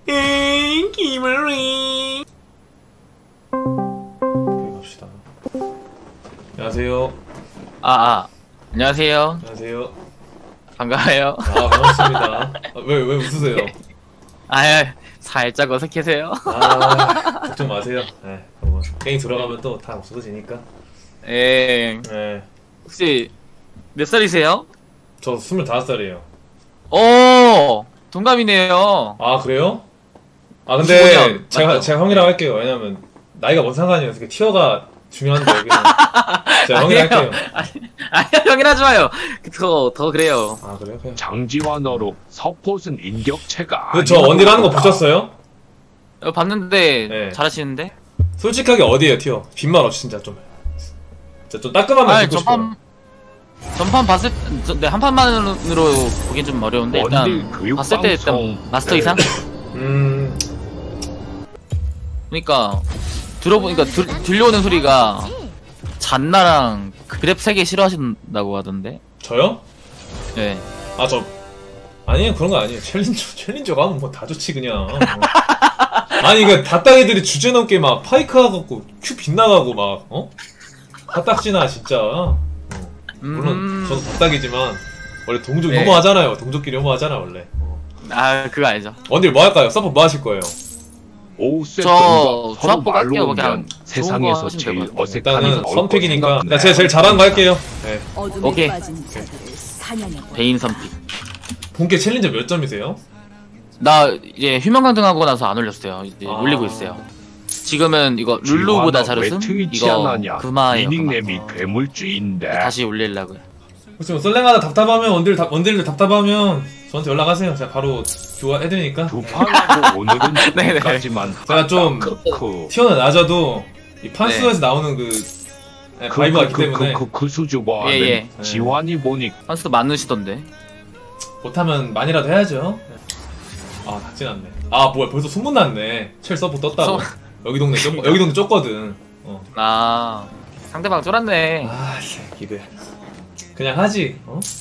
기물이. 갑시다. 안녕하세요. 안녕하세요. 안녕하세요. 반가워요. 반갑습니다. 왜 웃으세요? 살짝 어색해서요. 걱정 마세요. 네, 게임 들어가면 또 다 없어지니까. 네. 혹시 몇 살이세요? 저 25살이에요. 오, 동갑이네요. 아, 그래요? 아, 근데 제가 형이라고 할게요. 왜냐면 나이가 뭔 상관이에요. 티어가 중요한데 여기는. 제가 형이라고 할게요. 아니요, 형이라 좋아요. 더 그래요. 아, 그래요? 그냥. 장지환어로 서폿은 인격체가 저 원딜 하는 거 보셨어요? 봤는데 네. 잘하시는데? 솔직하게 어디에요, 티어? 빈말 없이 진짜 좀 따끔한만 듣고 싶어요. 전판 봤을 때 한 판만으로 보긴 좀 어려운데 일단 봤을 때 일단 마스터 이상? 그러니까 들어보니까 들려오는 소리가 잔나랑 그랩 3개 싫어하신다고 하던데. 저요? 네. 아니에요, 그런 거 아니에요. 챌린저 가면 뭐 다 좋지 그냥. 아니 그 다따기들이 주제 넘게 막 파이크 하고 큐 빗나가고 막 다딱지나 진짜. 물론 저도 다따기지만 원래 동족 네. 혐오하잖아요. 동족끼리 혐오하잖아 원래. 그거 알죠. 원딜 뭐 할까요? 서포 뭐 하실 거예요? 저 조합 할게요. 그냥 세상에서 제일 어색한 일단은 선픽이니까 제가 제일 잘하는 거 할게요. 네. 오케이. 베인 선픽. 본캐 챌린저 몇 점이세요? 나 이제 휴면 강등하고 나서 안 올렸어요. 이제 올리고 있어요. 지금은 이거 룰루보다 잘했음? 이거 금화예요. 닉네임이 괴물주의인데 다시 올리려고요. 혹시 뭐 썰랭하다 답답하면 원딜들 답답하면 저한테 연락하세요. 제가 바로 교환해드리니까. 두 판하고 오늘은 여기까지만. 제가 좀 티어는 낮아도 이 판수에서 나오는 바이브가 있기 때문에 그 수주봐. 지환이 보니 판수도 많으시던데. 못하면 많이라도 해야죠. 닥진 않네. 뭐야 벌써 소문났네. 첼 서포 떴다고. 여기 동네 쫓거든. 상대방 쫄았네. 새끼들. 그냥 하지.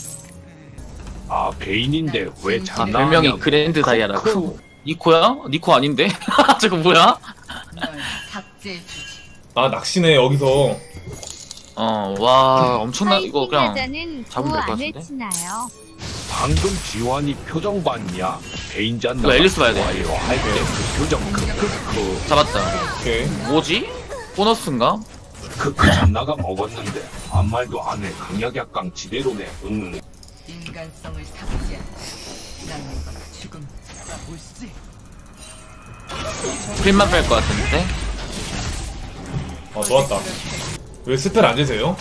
베인인데 왜 자나? 별명이 그랜드 다이아라고. 니코야? 니코 아닌데? 저거 뭐야? 낚시네 여기서. 와 엄청나. 이거 그냥 잡으면 될 것 같은데. 방금 지환이 표정 봤냐? 베인잔 이거 앨리스 봐야 돼. 할때 그 표정 잡았다. 오케이. 뭐지? 보너스인가? 잔나가 먹었는데 아무 말도 안 해. 강약 약강 지대로네. 인간성을 삭제한 나는 죽음 보시지. 프린만 뺄 것 같은데? 좋았다. 왜 스펠 안 재세요?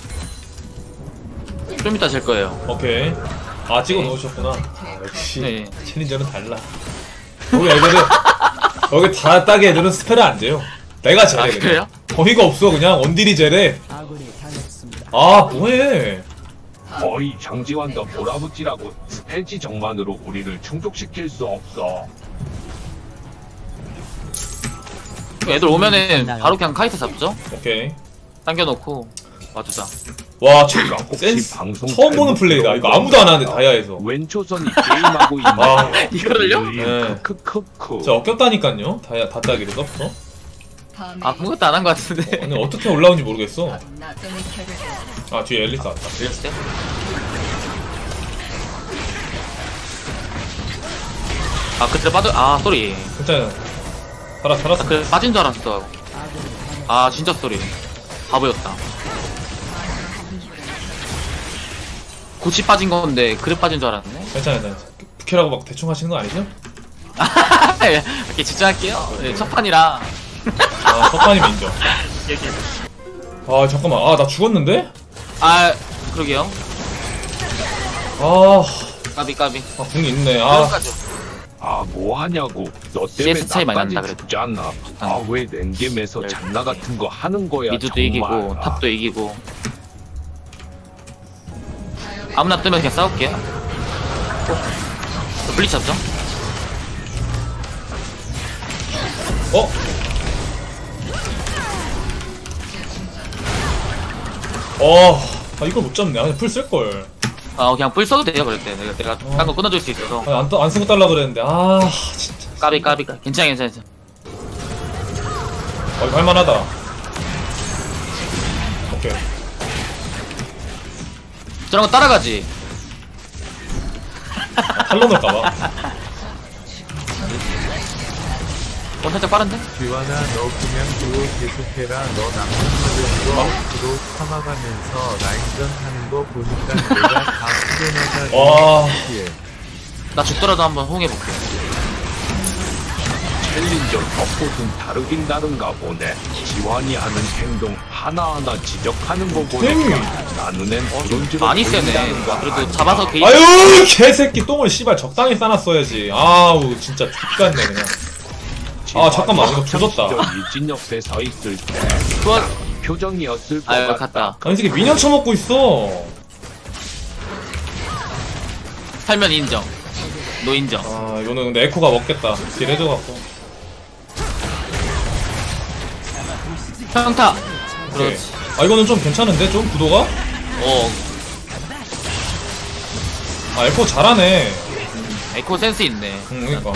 좀 이따 질 거예요. 오케이. 찍어 놓으셨구나. 역시 네. 챌린저는 달라. 여기 다 따기 애들은 스펠을 안 재요. 내가 제래. 그래요? 어이가 없어. 그냥 원딜이 제래. 뭐해. 거의 장지환과 몰아붙이라고 스펠지 정만으로 우리를 충족시킬 수 없어. 애들 오면은 바로 그냥 카이트 잡죠? 오케이. 당겨놓고 와주자. 와, 센스 처음 보는 플레이다. 이거 아무도 안 하는데 다이아에서. 왼초선이 게임하고 있네. 이거를요? 네. 크크크. 진짜 억겼다니깐요. 다따기를 서포터. 아무것도 안 한 것 같은데. 근데 어떻게 올라온지 모르겠어. 뒤에 앨리스 왔다. 들렸어요? 그때 쏘리. 괜찮아. 살았어. 그래, 빠진 줄 알았어. 진짜 쏘리. 바보였다. 고치 빠진 건데 그래 빠진 줄 알았네. 괜찮아. 부캐라고 막 대충 하시는 거 아니죠? 이렇게 집중할게요. 첫 판이라. 첫 판이면 인정. 잠깐만. 나 죽었는데? 그러게요. 까비. 궁이 있네. 뭐 하냐고. 너 때문에 CS 차이 많이 난다 나까지 죽지 않나. 왜 랜겜에서 잔나 같은 거 하는 거야. 미드도 정말. 이기고 탑도 이기고. 아무나 뜨면 그냥 싸울게요. 블리츠 잡죠? 이걸 못 잡네. 그냥 풀 쓸걸. 그냥 뿔 써도 돼요. 그럴 때 내가 딴 거 끊어줄 수 있어서. 안 쓰고 달라 그랬는데. 진짜. 까비. 괜찮아. 할만하다. 오케이. 저런 거 따라가지. 탈로 넣을까봐. 살짝 빠른데? 지환아 너 그냥 듀오 계속해라. 너 남편들도 앞으로 참아가면서 라인전 하는 거 보니까 내가 다 풀어나가. 와. 나 죽더라도 한번 호응해볼게. 챌린저 겉보은 다르긴 다른가 보네. 지환이 하는 행동 하나하나 지적하는 거 보니까 나는 앤 브론즈로 많이 세네. 보인다는 거 그래도 아니야. 잡아서 게임. 아유 개새끼 똥을 씨발 적당히 싸놨어야지. 아우 진짜 X같네 그냥. 아 잠깐만 이거 조졌다. 일진 옆에 서 있을 때 좋아. 표정이었을 것 아유 같다. 갔다. 아니 이 새끼 미녀 쳐먹고 있어. 살면 인정. 노 인정. 아 이거는 근데 에코가 먹겠다. 딜 해줘갖고. 평타. 오케이. 그렇지. 아 이거는 좀 괜찮은데 좀 구도가? 아 에코 잘하네. 에코 센스 있네. 그러니까.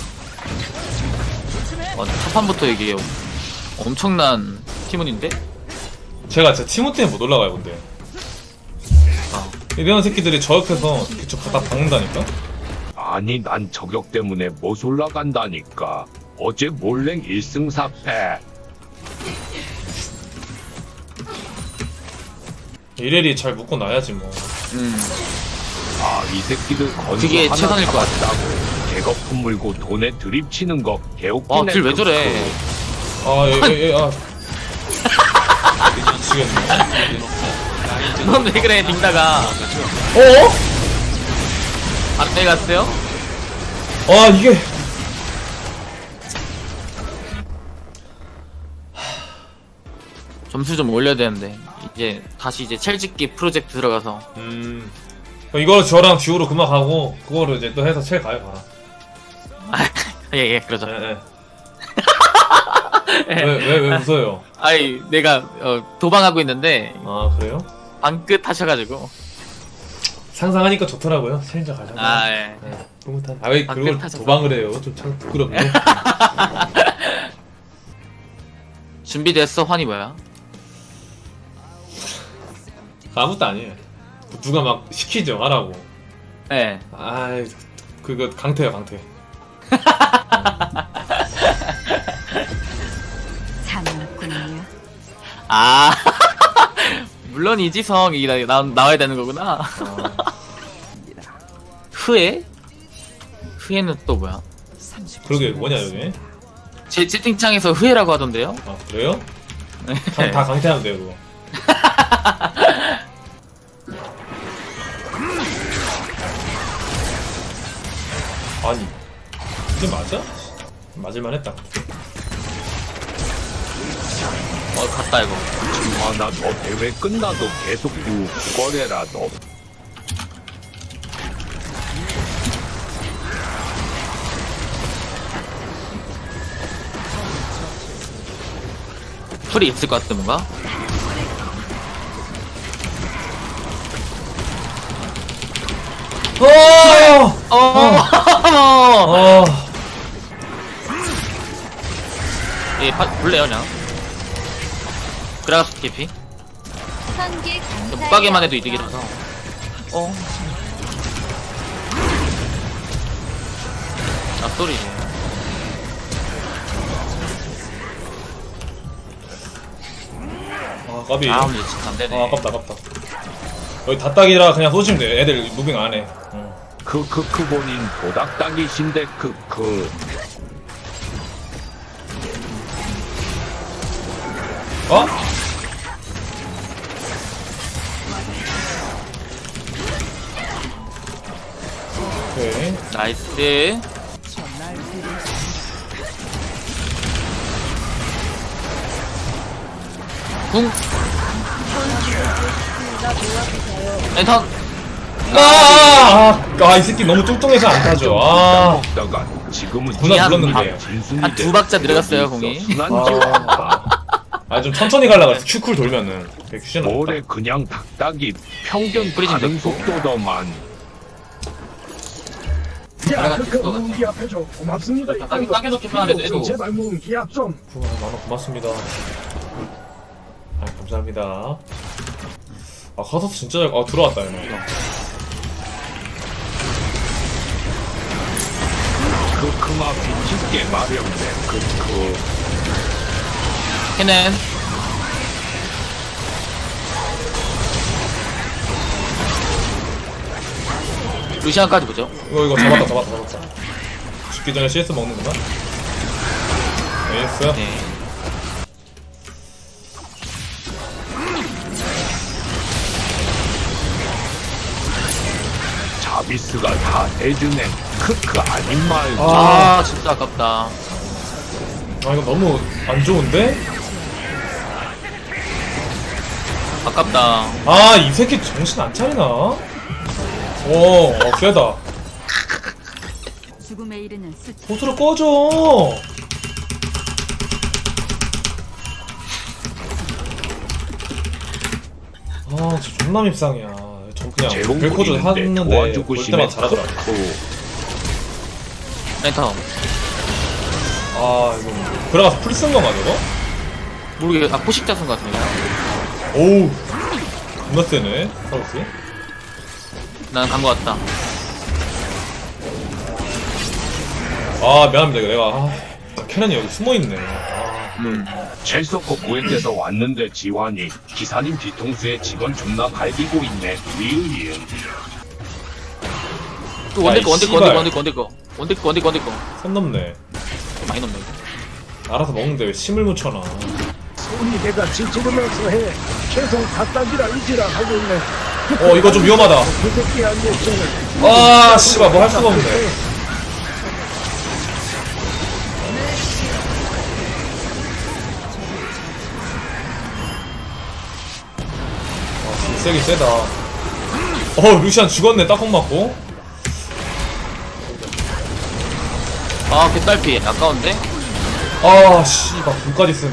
첫 판부터 이게 엄청난 팀원인데? 제가 진짜 티모티는 못 올라가요 근데. 이런 새끼들이 저 옆에서 그쪽 갖다 박는다니까? 아니 난 저격 때문에 못 올라간다니까. 어제 몰랭 1승 4패. 이래리 잘 묶고 놔야지 뭐. 아 이 새끼들 건조 그게 하나 최선일 것 같아. 잡았다고 개거품 물고 돈에 드립 치는 거 개웃기네. 딜 왜 저래? 아. 미치겠네. 넌 왜 그래, 딩다가. 앞에 갔어요? 아 이게. 점수 좀 올려야 되는데. 이제 다시 첼짓기 프로젝트 들어가서. 이거 저랑 듀오로 그만 가고 그거를 이제 또 해서 첼 가요 가라. 예, 그러죠. 왜 웃어요? 아이, 내가 도방하고 있는데 아 그래요? 방끝 하셔가지고. 상상하니까 좋더라고요. 챌린저 가자. 아, 예. 흐뭇한. 왜 그걸 방금 타셔서. 도방을 해요? 좀 참 부끄럽네. 준비됐어, 환이 뭐야? 아무것도 아니에요. 누가 막 시키죠 하라고. 예. 아이 그거 강태요 강태. 사냥꾼이야. 아, 물론이지, 성이 나와야 되는 거구나. 후회? 후회는 또 뭐야? 그러게 뭐냐 여기? 제 채팅창에서 후회라고 하던데요? 아 그래요? 다 강태하면 돼요 그거. 아니 이게 맞아? 맞을만 했다. 갔다 이거. 지환아 너 대회 끝나도 계속 거래라 너. 풀이 있을 것 같아 뭔가? 예, 볼래요 그냥. 그라가스 캐피. 못 가게만 해도 이득이라서. 소리. 아 까비. 근데 진짜 안 되네. 아깝다. 여기 다딱이라 그냥 쏘시면 돼. 애들 무빙 안 해. 본인 도닥닥이신데 어? 오케이. 나이스. 궁. 엔턴. 이 새끼 너무 뚱뚱해서 안 타죠. 먹다가 지금은 누나 불렀는데. 한 두 박자 들어갔어요 공이. 좀 천천히 가려고 했어. 큐쿨 돌면은. 큐션 뭐래 그냥 닭닭이 평균 뿌리진 가는 됐고. 속도더만. 가래가 있을 것 같아. 무기 앞에줘. 고맙습니다. 땅에 놓기만 하는데 애도 제발 무기 앞 좀. 만원 고맙습니다. 아, 감사합니다. 아, 카서스 진짜 잘, 아, 들어왔다, 이거. 그마 비치게 마련된 걔는 루시안까지 보죠. 이거 잡았다. 죽기 전에 CS 먹는구나. 에이스. 네. 자비스가 다 해주네. 크크 아닌 말고. 아 진짜 아깝다. 아, 이거 너무 안 좋은데? 아깝다. 아, 이 새끼 정신 안 차리나? 세다. 죽음에 이르는 수 보스로 꺼져! 아, 진짜 존나 밉상이야. 저 그냥 벨코즈 하는데 도와주고 볼 싶네. 때마다 잘하더라. 랜턴 아, 이거 들어가서 풀 쓴 건가, 저거? 모르게 포식자 쓴 것 같은데. 오우, 존나 세네, 사우스. 난 간 것 같다. 아, 미안합니다. 이거 내가, 캐런이 여기 숨어있네. 첼서코 구엔에서 왔는데 지환이 기사님 뒤통수에 직원 존나 갈기고 있네. 리을이응. 또 야, 이 원딜 거. 선 넘네. 많이 넘네. 알아서 먹는데 왜 침을 묻혀놔. 손이 내가 지치르면서 해. 계속 닭다지라 이지라 하고 있네. 이거 좀 위험하다. 그 새끼 안 됐잖아. 아, 씨발, 뭐 할 수가 없네. 세긴 세다. 루시안 죽었네, 딱콩 맞고. 아 개딸피 아까운데? 아, 씨발, 불까지 쓰네.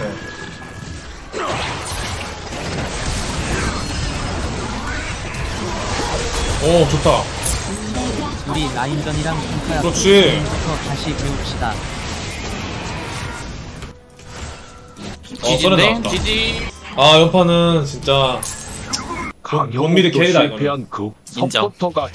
좋다. 우리 라인전이랑 핑크야 그렇지. 부터 다시 배웁시다. 썰에 지지인데? 나왔다. 지지. 아, 연파는 진짜. 원미드 강형욱도 캐리다, 실패한 그 인정. 서포터가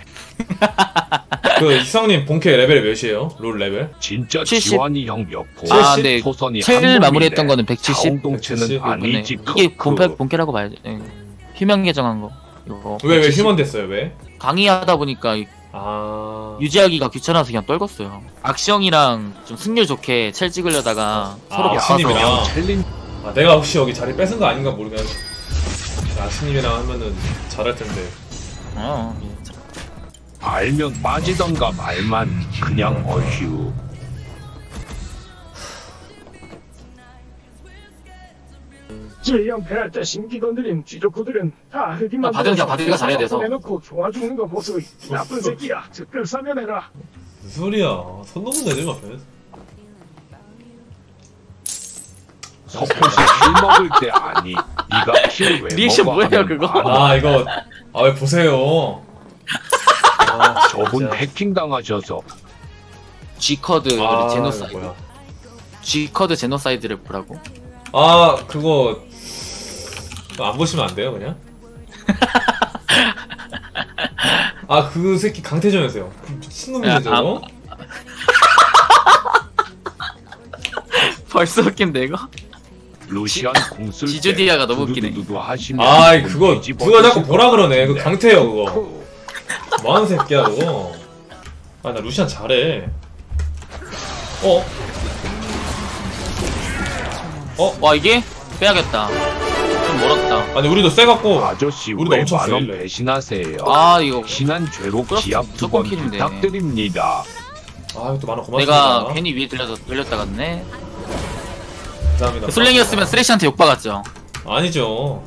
이상님 본캐 레벨 몇이에요? 롤 레벨? 진짜 70. 지환이 형 옆고 아 근데 소선이 첼 마무리했던 거는 170. 공동체는 170 아니지. 이게 본캐라고 봐야지. 휴면 계정한 거. 이거 왜 170. 휴먼 됐어요, 왜? 강의하다 보니까 유지하기가 귀찮아서 그냥 떨궜어요. 악시형이랑 좀 승률 좋게 첼 찍으려다가 서로 바빠서 악신님이랑. 챌린 내가 혹시 여기 자리 뺏은 거 아닌가 모르겠네. 아신님이랑 하면은 잘할 텐데. 알면 빠지던가 말만 그냥 어휴. 제 연패할 때 신기건드린 쥐조코들은 다 흑인만 바드가 잘해야 돼서. 내놓고 좋아 죽는 거 보소. 나쁜 새끼야. 즉글 사면해라. 무슨 소리야. 손 넘는 애들 앞에. 서포시 킬 먹을 때 아니. 니가 킬 왜 리액션 먹어 뭐예요, 하면 그거? 안 이거. 왜 보세요. 저분 진짜. 해킹 당하셔서 G커드 이거 제노사이드. 뭐야. G커드 제노사이드를 보라고? 그거. 안 보시면 안 돼요, 그냥? 그 새끼 강태전이었어요. 미친놈이네, 저거. 벌써 웃긴데 이거? 루시안 공쓸 때 지주디아가 너무 웃기네. 두두두두 하시면 그거 뒤집어 누가 자꾸 쓰실 보라 것 그러네. 그거 같은데. 강태예요, 그거. 뭐하는 새끼야, 그거. 나 루시안 잘해. 와 이게? 빼야겠다. 좀 멀었다. 아니, 우리도 세갖고. 아저씨 우리도 왜 엄청 만원 세일래. 배신하세요? 이거 신한 죄로 플러스 기합 무조건 2번 킬인데. 부탁드립니다. 또 많아, 고맙습니다. 내가 괜히 위에 들렸다 갔네. 감사합니다. 슬랭이었으면 쓰레쉬한테 욕박았죠. 아니죠.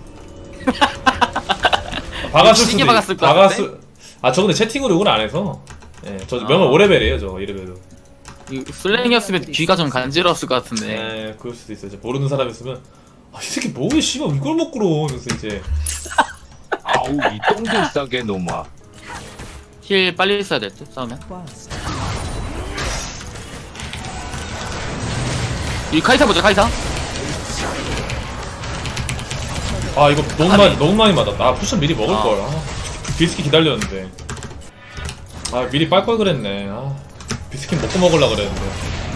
박았을 시계 수도 박았을 것 같은데? 저 근데 채팅으로 욕을 안 해서. 저 아. 명은 5레벨이에요, 저 2레벨도. 슬랭이었으면 귀가 좀 간지러웠을 것 같은데. 그럴 수도 있어요. 모르는 사람 있으면 이 새끼 뭐해 씨발 이걸 못 끌어. 그래서 이제 아우 이 똥들 싸게 놈아. 힐 빨리 써야 될 듯 싸우면. 이 카이사 보자 카이사. 아 이거 너무 많이 맞았다. 아 쿠션 미리 먹을걸. 아, 비스킷 기다렸는데. 아 미리 빨 걸 그랬네. 아 비스킷 먹고 먹으려 그랬는데.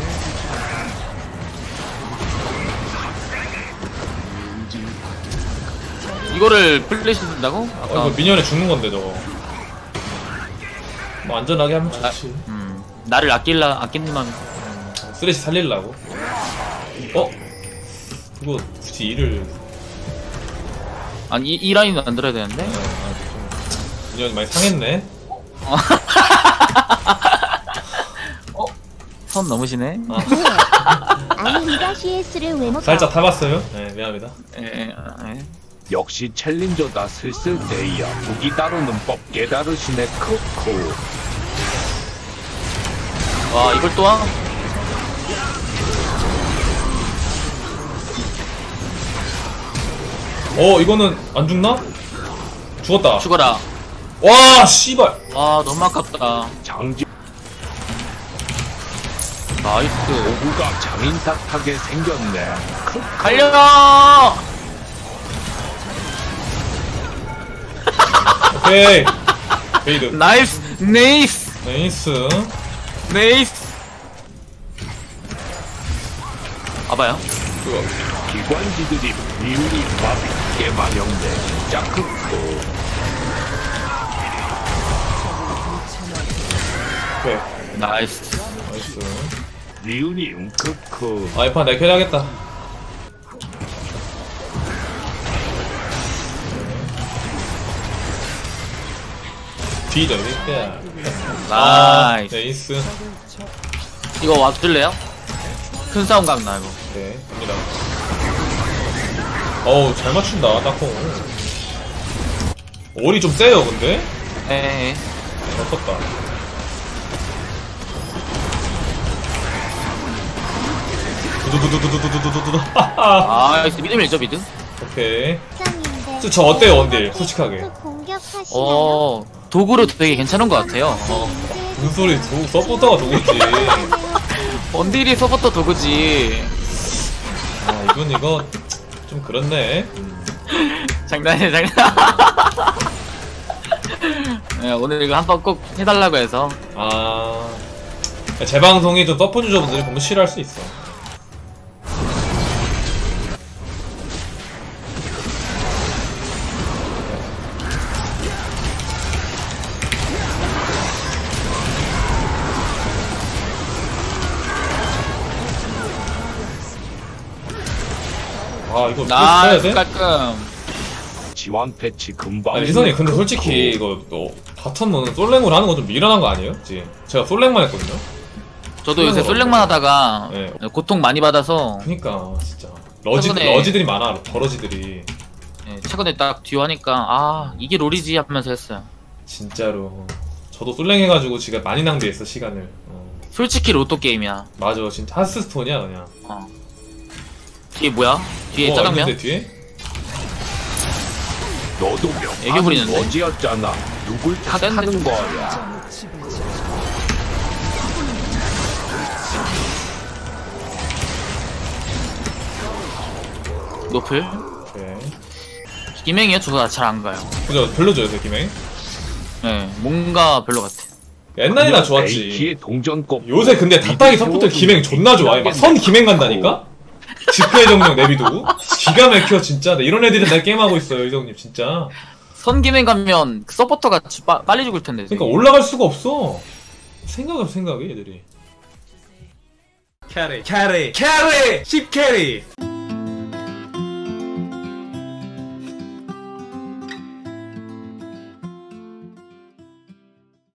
이거를 플래시 쓴다고? 아까 이거 미니언에 죽는 건데 저거. 뭐 안전하게 하면 좋지. 나를 아끼는 맘. 쓰레쉬 살릴라고. 이거 굳이 일을. 아니 이 라인은 안 들어야 되는데. 미니언이 많이 상했네. 선 넘으시네. 아니 이가 CS를 왜 못? 살짝 타봤어요. 네 미안합니다. 예. 역시 챌린저다 슬슬 데이야. 무기 다루는 법 깨달으시네. 크크. 와 이걸 또 와? 이거는 안 죽나? 죽었다. 죽어라. 와 씨발. 아 너무 아깝다. 장지 나이스. 오구가 장인탁하게 생겼네. 갈려. 오케이. 베이드. 나이스. 네이스. 네이스. 봐봐요. 기관지들이 미운이 바비게 반영돼. 진짜 크크. 오케이. 나이스. 나이스. 리운이 크크. 아, 이 판 내가 캐리하겠다. 뒤져, 이때. 나이스. 네이스. 이거 와줄래요? 큰 싸움 각나 이거. 네, 갑니다. 어우, 잘 맞춘다, 딱콩. 올이 좀 세요, 근데? 에에. 잘 컸다. 두두두두두두두두두두. 아, 미드 밀죠 미드. 오케이. 저 어때요, 원딜? 솔직하게. 도구로 되게 괜찮은 것 같아요. 무슨 소리, 서포터가 도구지. 원딜이 서포터 도구지. 아, 이거 좀 그렇네. 장난이야 장난. 네, 오늘 이거 한번 꼭 해달라고 해서. 아, 제 방송이 좀 서포 유저분들이 보면 싫어할 수 있어. 아, 이거 해야 나이스 돼? 깔끔. 지원 패치 금방. 아니, 희선이 근데 솔직히 이거 너 바텀은 솔랭으로 하는 거 좀 미련한 거 아니에요? 그치? 제가 솔랭만 했거든요? 저도 요새 솔랭만 하다가 네. 고통 많이 받아서 그니까 진짜 최근에- 러지들이 많아. 버러지들이. 네, 최근에 딱 듀오 하니까 아 이게 롤이지 하면서 했어요. 진짜로 저도 솔랭 해가지고 지금 많이 낭비했어 시간을. 솔직히 로또 게임이야. 맞아, 진짜 하스스톤이야 그냥. 뒤에 뭐야? 뒤에 짜장면? 있는데 뒤에? 너도 애교 부리는데? 너지였잖아. 누굴 탓하는 거야? 노플? 오케이. 김행이요? 저도 잘 안 가요. 그죠, 별로죠 요새 김행. 네, 뭔가 별로 같아. 옛날이나 좋았지. AT의 동전꼽. 요새 근데 답답이 서포터 김행 존나 좋아해. 막 선 김행 간다니까? 지표의 정령 내비두고 기가 막혀 진짜. 나 이런 애들이 날 게임하고 있어요 이정님 진짜. 선 김행 가면 그 서포터가 빨리 죽을 텐데. 그러니까 올라갈 수가 없어. 생각해 애들이. 캐리 10캐리